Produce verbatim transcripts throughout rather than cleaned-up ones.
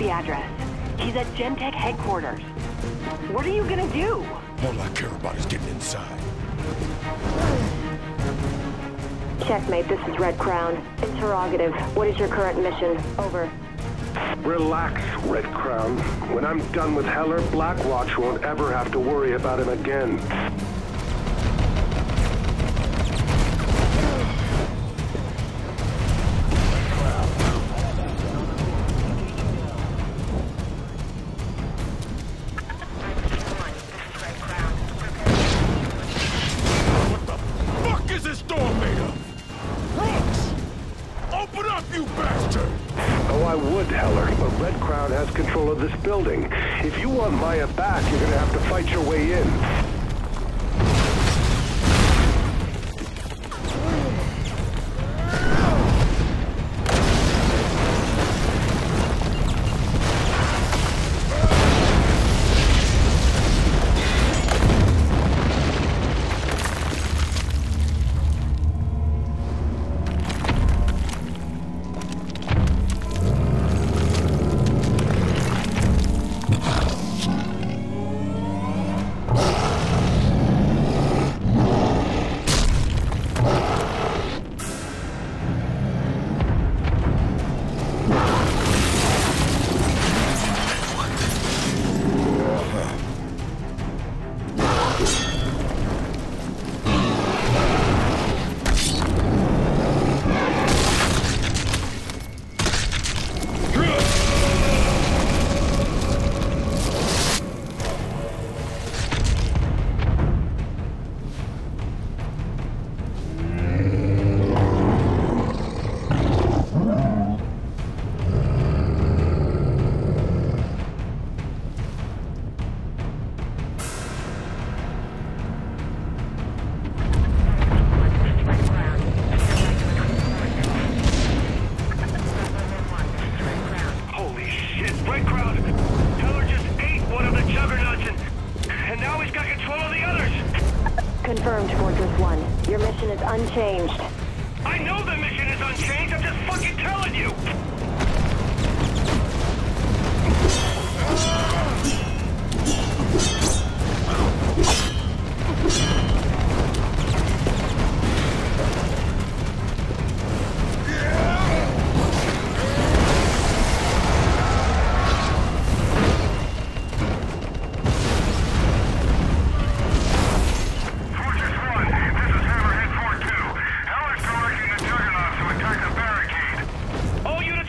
the address. He's at Gentek headquarters. What are you gonna do? All I care about is getting inside. Checkmate, this is Red Crown. Interrogative. What is your current mission? Over. Relax, Red Crown. When I'm done with Heller, Blackwatch won't ever have to worry about him again. What the fuck is this door made of? Brooks! Open up, you bastard! Oh, I would, Heller, but Red Crown has control of this building. If you want Maya back, you're gonna have to fight your way in. Confirmed, Fortress One. Your mission is unchanged. I know the mission is unchanged, I'm just fucking telling you! All units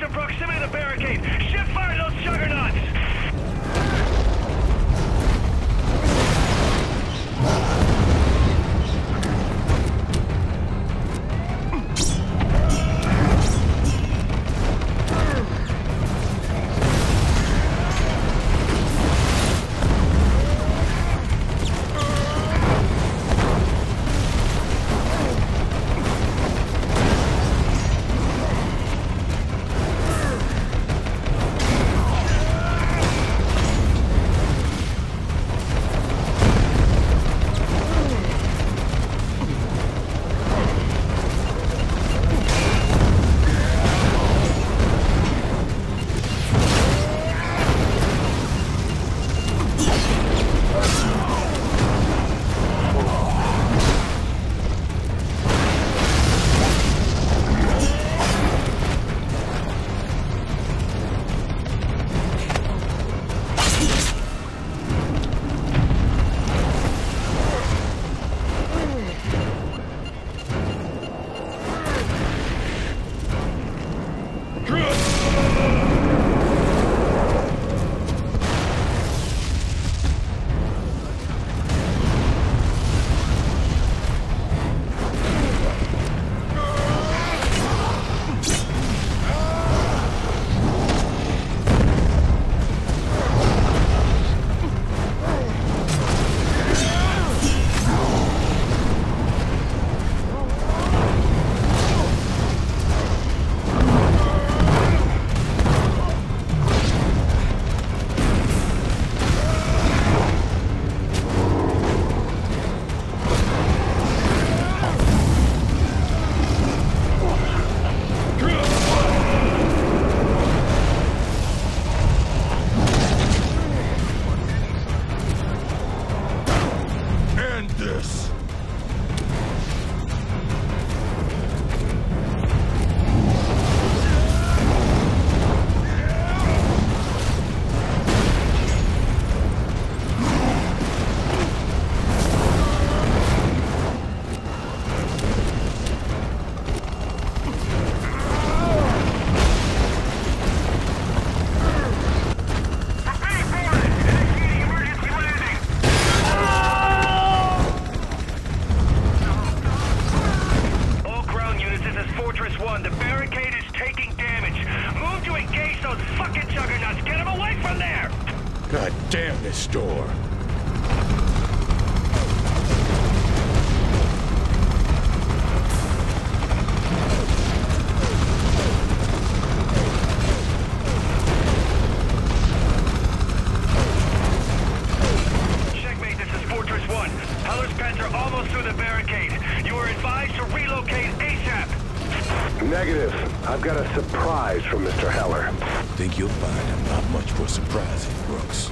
I've got a surprise from Mister Heller. Think you'll find him not much for surprising, Brooks.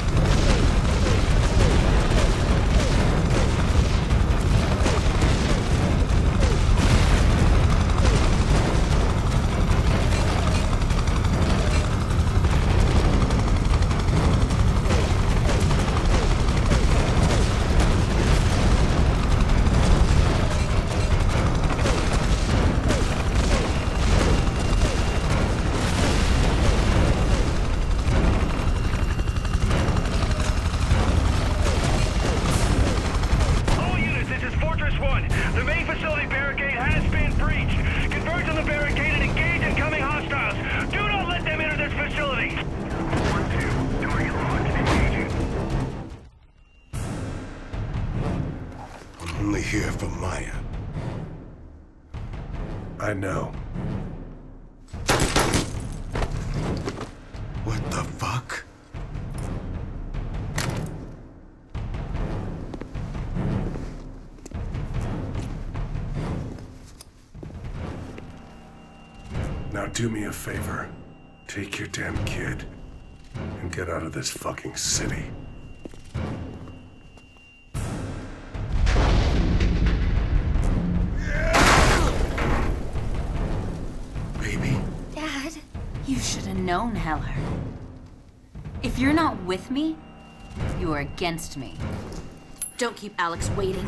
Only here for Maya. I know. What the fuck? Now do me a favor. Take your damn kid and get out of this fucking city. You should have known, Heller. If you're not with me, you are against me. Don't keep Alex waiting.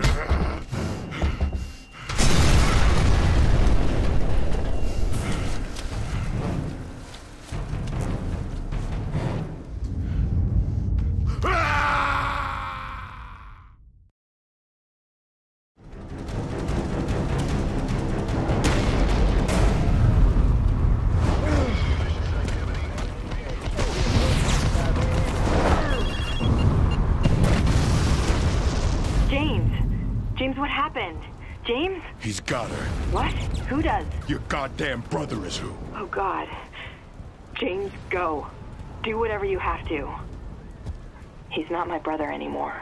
James, what happened? James? He's got her. What? Who does? Your goddamn brother is who? Oh, God. James, go. Do whatever you have to. He's not my brother anymore.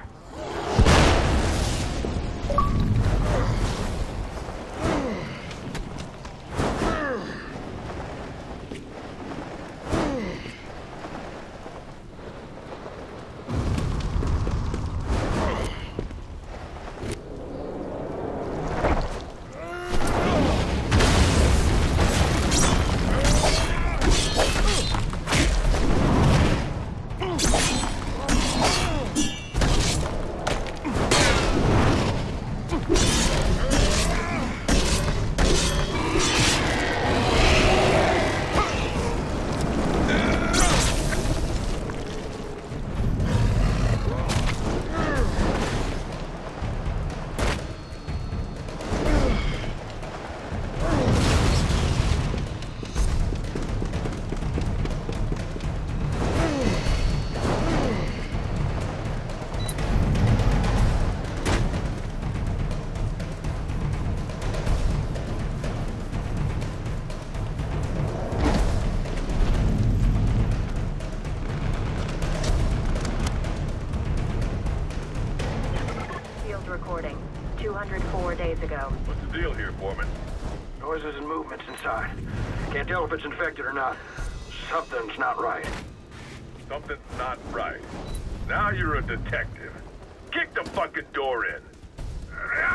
Recording. two hundred four days ago. What's the deal here, Foreman? Noises and movements inside. Can't tell if it's infected or not. Something's not right. Something's not right. Now you're a detective. Kick the fucking door in.